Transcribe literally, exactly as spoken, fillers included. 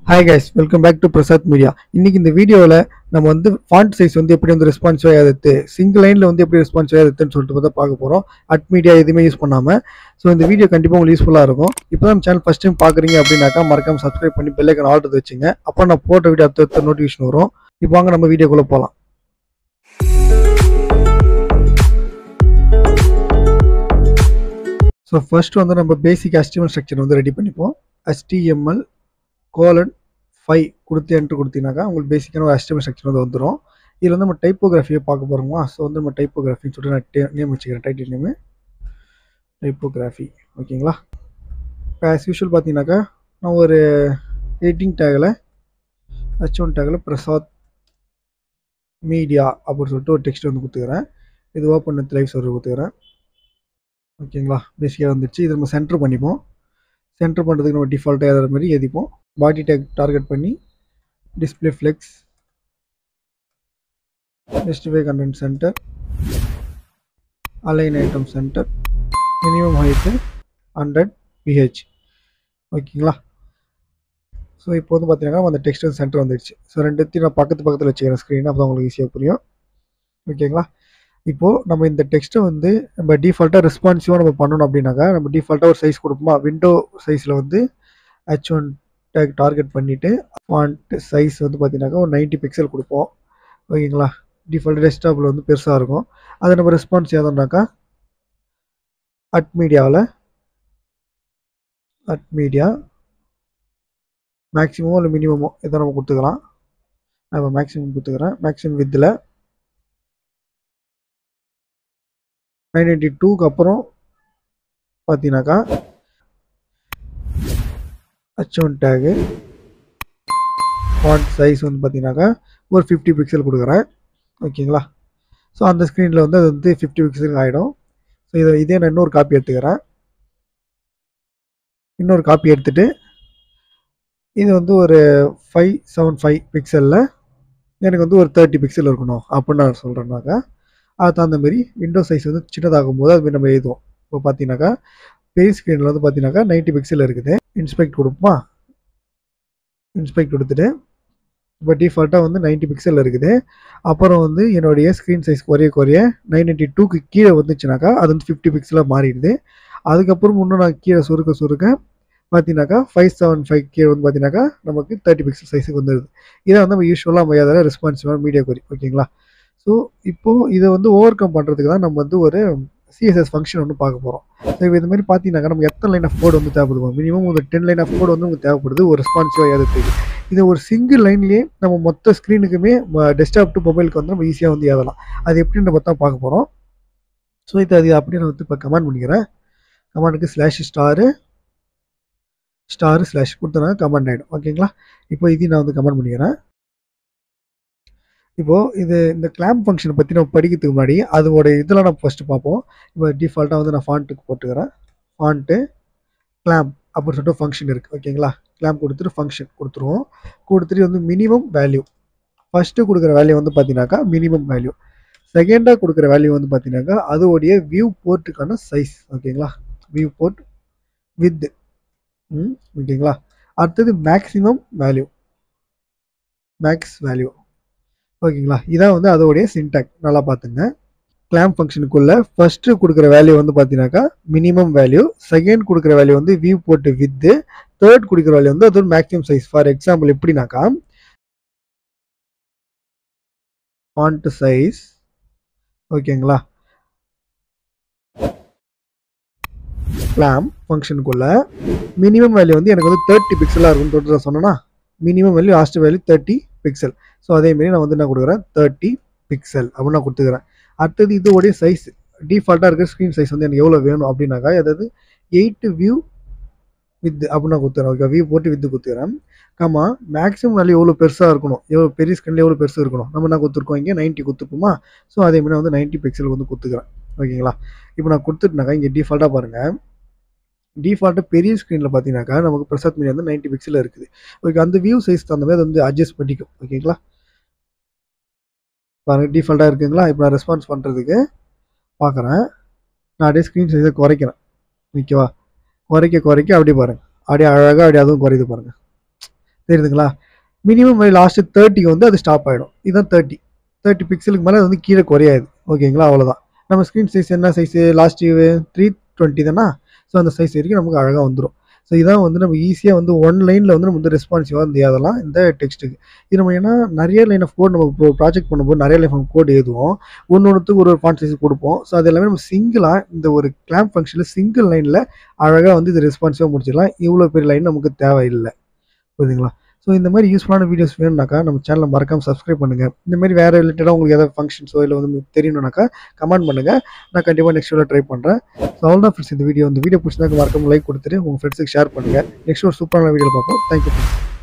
Hi guys, welcome back to Prasad Media. இன்னைக்கு இந்த வீடியோவில் நம்ம வந்து ஃபாண்ட் சைஸ் வந்து எப்படி வந்து ரெஸ்பான்சிவ் ஆகுது, சிங்கிள் லைனில் வந்து எப்படி ரெஸ்பான்சிவ் ஆகுதுன்னு சொல்லிட்டு பார்த்தா பார்க்க போகிறோம். அட் மீடியா எதுவுமே யூஸ் பண்ணாமல். ஸோ இந்த வீடியோ கண்டிப்பாக உங்களுக்கு யூஸ்ஃபுல்லாக இருக்கும். இப்போ நம்ம சேனல் ஃபஸ்ட் டைம் பார்க்குறீங்க அப்படின்னாக்கா மறக்காம சப்ஸ்கிரைப் பண்ணி பெல் ஐக்கான் ஆல் வச்சுங்க. அப்போ நான் போட்ட வீடியோ அடுத்த நோட்டிஃபிகேஷன் வரும். இப்போ வாங்க நம்ம வீடியோக்குள்ளே போகலாம். ஸோ ஃபர்ஸ்ட் வந்து நம்ம basic H T M L structure வந்து ரெடி பண்ணிப்போம். H T M L colon five கொடுத்து என்ட்ரு கொடுத்தீங்கன்னாக்கா உங்களுக்கு பேசிக்கான ஒரு H T M L structure வந்து வந்துடும். இதில் வந்து நம்ம டைப்போகிராஃபியை பார்க்க போகிறோமா. ஸோ வந்து நம்ம டைப்போகிராஃபின்னு சொல்லிட்டு நான் நேம் வச்சுக்கிறேன். Title name typography. ஓகேங்களா. இப்போ ஆஸ் யூஷுவல் பார்த்தீங்கன்னாக்கா நான் ஒரு எடிட்டிங் டேகில் ஹெச் ஒன் டேகில் பிரசாத் மீடியா அப்படின்னு சொல்லிட்டு ஒரு டெக்ஸ்ட் வந்து கொடுத்துக்கிறேன். இது ஓப்பன் வித் லைவ் சர்வர் கொடுத்துக்கிறேன். ஓகேங்களா. பேசிக்காக வந்துடுச்சு. இதை நம்ம சென்டர் பண்ணிப்போம். சென்டர் பண்ணுறதுக்கு நம்ம டிஃபால்ட்டாக ஏதாவது மாதிரி எழுதிப்போம். பாடி டேக் டார்கெட் பண்ணி display flex justify content center align item center minimum height hundred VH. ஓகேங்களா. ஸோ இப்போ வந்து பார்த்தீங்கன்னா அந்த டெக்ஸ்ட் சென்டர் வந்துடுச்சு. ஸோ ரெண்டுத்தையும் நான் பக்கத்து பக்கத்தில் வச்சுக்கிறேன் ஸ்க்ரீன். அப்போ தான் உங்களுக்கு ஈஸியாக புரியும். ஓகேங்களா. இப்போது நம்ம இந்த டெக்ஸ்ட்டை வந்து நம்ம டிஃபால்ட்டாக ரெஸ்பான்சிவாக நம்ம பண்ணணும் அப்படின்னாக்கா நம்ம டிஃபால்ட்டாக ஒரு சைஸ் கொடுப்போமா. விண்டோ சைஸில் வந்து ஹெச் ஒன் டேக் டார்கெட் பண்ணிவிட்டு ஃபாண்ட் சைஸ் வந்து பார்த்தீங்கன்னாக்கா ஒரு நைன்ட்டி பிக்சல் கொடுப்போம். ஓகேங்களா. டிஃபால்ட் டெஸ்க்டாப்பில் வந்து பெருசாக இருக்கும். அதை நம்ம ரெஸ்பான்ஸ் ஏதோனாக்கா அட் மீடியாவில் அட் மீடியா மேக்ஸிமமோ இல்லை மினிமமோ இதை நம்ம கொடுத்துக்கலாம். நான் இப்போ மேக்ஸிமம் கொடுத்துக்கிறேன். மேக்ஸிமம் வித்தில் நைன் நைன்ட்டி டூக்கு அப்புறம் பார்த்தீங்கன்னாக்கா H one tag font size வந்து பார்த்தீங்கன்னாக்கா ஒரு ஃபிஃப்டி பிக்சல் கொடுக்குறேன். ஓகேங்களா. ஸோ அந்த ஸ்க்ரீனில் வந்து அது வந்து ஃபிஃப்டி பிக்சல் ஆகிடும். ஸோ இதை இதே நான் இன்னொரு காப்பி எடுத்துக்கிறேன். இன்னொரு காப்பி எடுத்துகிட்டு இது வந்து ஒரு ஃபைவ் செவன் ஃபைவ் பிக்சலில் எனக்கு வந்து ஒரு தேர்ட்டி பிக்சல் இருக்கணும் அப்படின்னு நான் சொல்கிறேன்னாக்கா அது தகுந்த மாரி விண்டோ சைஸ் வந்து சின்னதாகும் போது அதுமாரி நம்ம எழுதுவோம். இப்போ பார்த்தீங்கன்னாக்கா பெரிய ஸ்க்ரீனில் வந்து பார்த்தீங்கன்னாக்கா நைன்ட்டி பிக்சல் இருக்குது. இன்ஸ்பெக்ட் கொடுப்போமா. இன்ஸ்பெக்ட் கொடுத்துட்டு இப்போ டிஃபால்ட்டாக வந்து நைன்ட்டி பிக்சல் இருக்குது. அப்புறம் வந்து என்னுடைய ஸ்க்ரீன் சைஸ் குறைய குறைய நைன் நைன்ட்டி டூக்கு கீழே வந்துச்சுனாக்கா அது வந்து ஃபிஃப்டி பிக்சலாக மாறிடுது. அதுக்கப்புறம் இன்னும் நான் கீழே சுருக்க சுருக்க பார்த்தீங்கன்னாக்கா ஃபைவ் செவன் ஃபைவ் கீழே வந்து பார்த்தீங்கன்னாக்கா நமக்கு தேர்ட்டி பிக்சல் சைஸுக்கு வந்துடுது. இதை வந்து நம்ம யூஸ்வலாக நம்ம எதாவது ரெஸ்பான்சிவான மீடியா கொரி. ஓகேங்களா. ஸோ இப்போது இதை வந்து ஓவர் கம் பண்ணுறதுக்கு தான் நம்ம வந்து ஒரு சிஎஸ்எஸ் ஃபங்க்ஷன் ஒன்று பார்க்க போகிறோம். ஸோ இப்போ இதுமாதிரி பார்த்தீங்கன்னாக்கா நம்ம எத்தனை லைன் ஆஃப் கோட் வந்து தேவைப்படுவோம். மினிமம் ஒரு டென் லைன் ஆஃப் கோட் வந்து உங்களுக்கு தேவைப்படுது ஒரு ரெஸ்பான்சிவாக எழுதுறதுக்கு. இது ஒரு சிங்கிள் லைன்லேயே நம்ம மொத்த ஸ்க்ரீனுக்குமே டெஸ்க்டாப் டு மொபைலுக்கு வந்து நம்ம ஈஸியாக வந்து எழுதலாம். அது எப்படின்ற பார்த்தா பார்க்க போகிறோம். ஸோ இது அது அப்படியே நான் வந்து இப்போ கமெண்ட் பண்ணிக்கிறேன். கமெண்ட்டுக்கு ஸ்லாஷ் ஸ்டாரு ஸ்டாரு ஸ்லாஷ் கொடுத்தனா கமெண்ட் ஆகிடும். ஓகேங்களா. இப்போ இதையும் நான் வந்து கமெண்ட் பண்ணிக்கிறேன். இப்போது இது இந்த கிளாம்ப் ஃபங்க்ஷனை பற்றி நம்ம படிக்கிறதுக்கு முன்னாடி அதோட இதெல்லாம் நம்ம ஃபஸ்ட்டு பார்ப்போம். இப்போ டிஃபால்ட்டாக வந்து நான் ஃபாண்ட்டுக்கு போட்டுக்கிறேன். ஃபாண்ட்டு கிளாம்ப் அப்படின்னு சொல்லிட்டு ஃபங்க்ஷன் இருக்குது. ஓகேங்களா. கிளாம்ப் கொடுத்துட்டு ஃபங்க்ஷன் கொடுத்துருவோம். கொடுத்துட்டு வந்து மினிமம் வேல்யூ ஃபஸ்ட்டு கொடுக்குற வேல்யூ வந்து பார்த்தீங்கன்னாக்கா மினிமம் வேல்யூ. செகண்டாக கொடுக்குற வேல்யூ வந்து பார்த்தீங்கன்னாக்கா அதோடைய வியூ போர்ட்டுக்கான சைஸ். ஓகேங்களா. வியூ போர்ட் வித் ம் ஓகேங்களா. அடுத்தது மேக்ஸிமம் வேல்யூ மேக்ஸ் வேல்யூ. ஓகேங்களா. இதான் வந்து அதோடைய சின்டாக். நல்லா பார்த்துங்க. கிளாம்ப் ஃபங்க்ஷனுக்குள்ளே ஃபஸ்ட்டு கொடுக்குற வேல்யூ வந்து பார்த்தீங்கன்னாக்கா மினிமம் வேல்யூ. செகண்ட் கொடுக்குற வேல்யூ வந்து வியூ போட்டு வித்து. தேர்ட் கொடுக்குற வேல்யூ வந்து அது ஒரு மேக்ஸிமம் சைஸ். ஃபார் எக்ஸாம்பிள் எப்படின்னாக்கா ஃபாண்ட் சைஸ். ஓகேங்களா. கிளாம்ப் ஃபங்க்ஷனுக்குள்ள மினிமம் வேல்யூ வந்து எனக்கு வந்து தேர்ட்டி பிக்சலாக இருக்குன்னு சொல்லிட்டு சொன்னேன்னா minimum value last value thirty pixel. So அதேமாரி நான் வந்து என்ன கொடுக்குறேன் தேர்ட்டி பிக்சல் அப்படின்னு நான் கொடுத்துக்கிறேன். அடுத்தது இதோடைய சைஸ் டிஃபால்ட்டாக இருக்கிற ஸ்க்ரீன் சைஸ் வந்து எனக்கு எவ்வளோ வேணும் அப்படின்னாக்கா அதாவது எயிட் வியூ வித் அப்படின்னு நான் கொடுத்துறேன். ஓகே. வியூ போட்டு வித்து கொடுத்துக்கிறேன். ஆமா மேக்ஸிமம் வேல்யூ எவ்வளோ பெருசாக இருக்கணும், எவ்வளோ பெரிய ஸ்க்ரீனில் எவ்வளோ பெருசாக இருக்கணும் நம்ம என்ன கொடுத்துருக்கோம் இங்கே நைன்ட்டி கொடுத்துருப்போமா. ஸோ அதேமாதிரி நான் வந்து நைன்ட்டி பிக்சல் வந்து கொடுத்துக்கிறேன். ஓகேங்களா. இப்போ நான் கொடுத்துட்டுனாக்கா இங்கே டிஃபால்ட்டாக பாருங்கள். டிஃபால்ட்டாக பெரிய ஸ்க்ரீனில் பார்த்தீங்கன்னாக்கா நமக்கு பிரசாத் மீடியா வந்து நைன்ட்டி பிக்சல் இருக்குது. ஓகே. அந்த வியூ சைஸ் தகுந்த மாதிரி வந்து அட்ஜஸ்ட் பண்ணிக்கும். ஓகேங்களா. பாருங்கள் டிஃபால்ட்டாக இருக்குங்களா. இப்போ நான் ரெஸ்பான்ஸ் பண்ணுறதுக்கு பார்க்குறேன். நான் அப்படியே ஸ்க்ரீன் சைஸை குறைக்கிறேன். ஓகேவா. குறைக்க குறைக்க அப்படியே பாருங்கள் அப்படியே அழகாக அப்படியே அதுவும் குறையுது பாருங்கள். தெரியுதுங்களா? மினிமம் லாஸ்ட்டு தேர்ட்டிக்கு வந்து அது ஸ்டாப் ஆகிடும். இதுதான் தேர்ட்டி தேர்ட்டி பிக்சலுக்கு மேலே அது வந்து கீழே குறையாது. ஓகேங்களா? அவ்வளோதான். நம்ம ஸ்க்ரீன் சைஸ் என்ன சைஸு லாஸ்ட்டு த்ரீ டுவெண்ட்டி தானா? ஸோ அந்த சைஸ் வரைக்கும் நமக்கு அழகாக வந்துடும். ஸோ இதான் வந்து நம்ம ஈஸியாக வந்து ஒன் லைனில் வந்து நம்ம வந்து ரெஸ்பான்சிவாக வந்து எழுதலாம் இந்த டெக்ஸ்ட்டுக்கு. இது நம்ம ஏன்னா நிறைய லைன் ஆஃப் கோட் நம்ம இப்போ ப்ராஜெக்ட் பண்ணும்போது நிறைய லைன் ஆஃப் கோட் எழுதுவோம். ஒன்று ஒன்றுத்துக்கு ஒரு ஒரு ஃபாண்ட் சைஸ் கொடுப்போம். ஸோ அது எல்லாமே நம்ம சிங்கிளாக இந்த ஒரு கிளாம்ப் ஃபங்க்ஷனில் சிங்கிள் லைனில் அழகாக வந்து இது ரெஸ்பான்சிவாக முடிச்சிடலாம். இவ்வளோ பெரிய லைன் நமக்கு தேவையில்லை. புரியுதுங்களா? ஸோ இந்த மாதிரி யூஸ்ஃபுல்லான வீடியோஸ் வேணும்னாக்கா நம்ம சேனலை மறக்காமல் சப்ஸ்கிரைப் பண்ணுங்கள். இந்த மாதிரி வேறு ரிலேட்டடாக உங்களுக்கு ஏதாவது ஃபங்க்ஷன்ஸோ இல்லை வந்து தெரியணுன்னாக்கா கமெண்ட் பண்ணுங்கள். நான் கண்டிப்பாக நெக்ஸ்ட் வீடியோ ட்ரை பண்ணுறேன். ஸோ அவ்வளோதான் ஃப்ரெண்ட்ஸ் இந்த வீடியோ. இந்த வீடியோ பிடிச்சிருந்தாக்க மறக்காமல் லைக் கொடுத்துட்டு உங்கள் ஃப்ரெண்ட்ஸுக்கு ஷேர் பண்ணுங்கள். நெக்ஸ்ட் ஒரு சூப்பரான வீடியோ பார்ப்போம். தேங்க்யூ.